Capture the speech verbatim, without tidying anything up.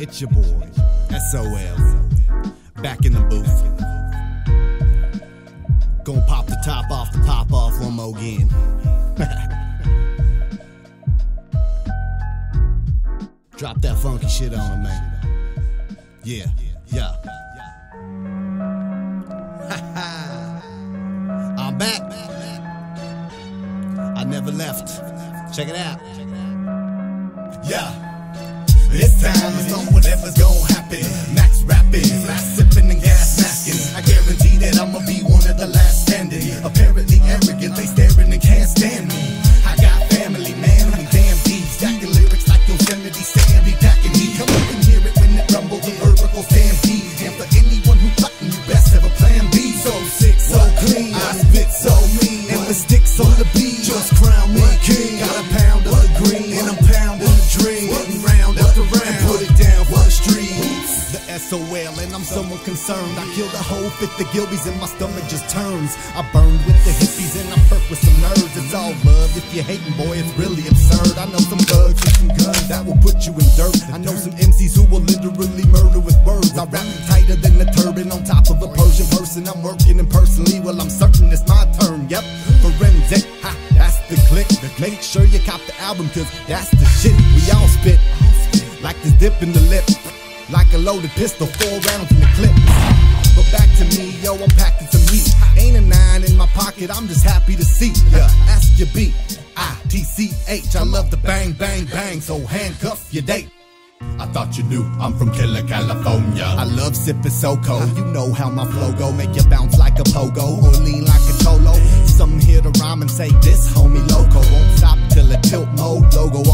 It's your boy, S O L, back in the booth. Gonna pop the top off the pop off one more again. Drop that funky shit on him, man. Yeah, yeah. I'm back. I never left. Check it out. Yeah. This time is on whatever's gon' happen. Max rapping, fast sipping and gas masking. I guarantee that I'ma be one of the last standing. Apparently arrogant, they staring and can't stand me. I got family, man, we damn deep. Stacking lyrics like Yosemite Sam, be packing heat. Come up and hear it when it rumbles, the vertical stampede. And for anyone who plotting, you best have a plan B. So sick, so clean, I spit so mean. And the sticks on the beat, just crown me king. Got a pound of the green, and I'm pounding the dream. Putting round after round, put it down for the streets. The S O L, and I'm somewhat concerned. I killed a whole fifth of Gilbies and my stomach just turns. I burned with the hippies and I perk with some nerds. It's all love, if you're hating, boy, it's really absurd. I know some thugs with some guns that will put you in dirt. I know some M Cs who will literally murder with words. I rap tighter than a turban on top of a Persian person. I'm working impersonally, well, I'm certain it's my turn. Yep, forensic, ha, that's the click. Make sure you cop the album, cause that's the shit. We all spit, like this dip in the lip. Like a loaded pistol, four rounds in the clip. But back to me, yo, I'm packing some heat. Ain't a nine in my pocket, I'm just happy to see. Yeah, ask your beat, I T C H. I love the bang, bang, bang, so handcuff your date. I thought you knew I'm from Killer, California. I love sipping SoCo. You know how my flow go. Make you bounce like a pogo or lean like a cholo. Some here to rhyme and say this homie loco. Won't stop till it tilt mode. Logo